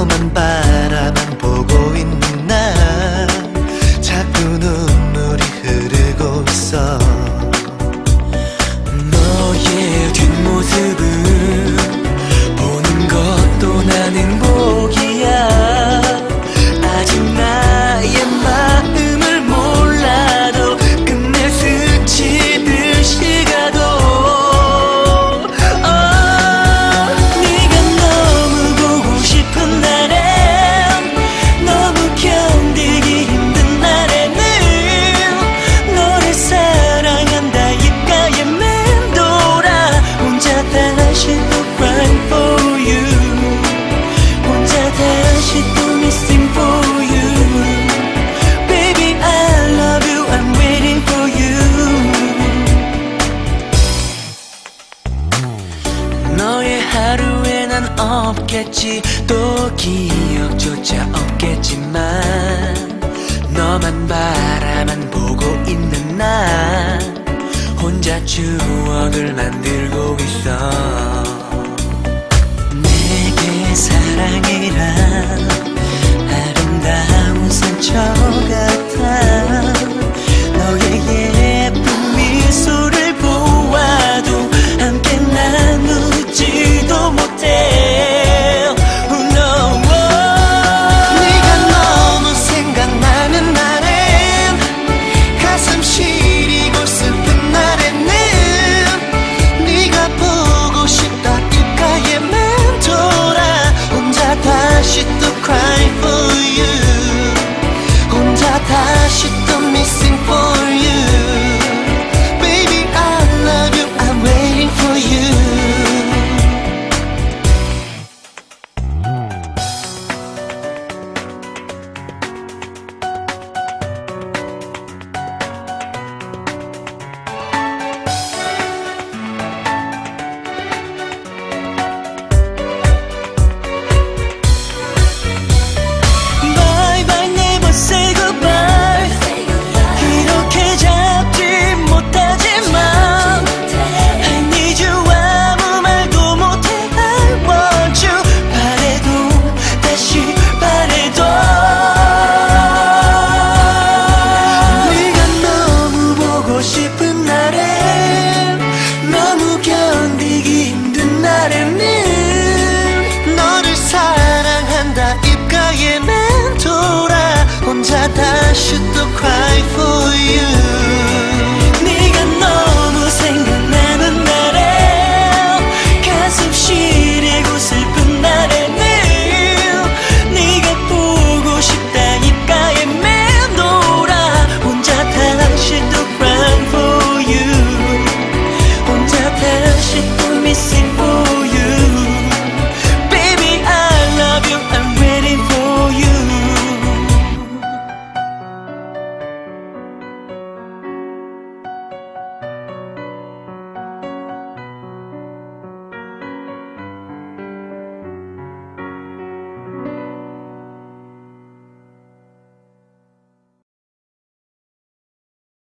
너만 바라만 보고 있는 나 자꾸 눈물이 흐르고 있어. 너의 뒷모습을 보는 것도 난 행복이야. 아직 나의 마음을 몰라도 끝내 스치듯이 가도 네가 너무 보고 싶은 날엔 너무 견디기 힘든 날에는 너를 사랑한다 입가에 맴돌아 혼자 다시 또 crying for you 혼자 다시 또 missing for you Baby I love you I'm waiting for you 너의 하루에 난 없겠지 또 기억조차 없겠지만 너만 바라만 보고 있는 나 혼자 추억을 만들고 있어. 내게 사랑이란 아름다운 상처 같아. 너의 예쁜 미소를 보아도 함께 나누지도 못해. Oh no. 네가 너무 생각나는 날엔 가슴 시리고 슬픈 날에는 네가 보고 싶다 입가에 맴돌아 혼자 다시 또 cry for you 혼자 다시 또 missing for you Baby I love you I'm waiting for you Bye bye never say goodbye 이렇게 잡지 못하지만 I need you 아무 말도 못해 I want you 바래도 다시 바래도 네가 너무 보고 싶은 날엔 너무 견디기 힘든 날에는 너를 사랑한다 입가에 맴돌아 혼자 다시 또 cry for you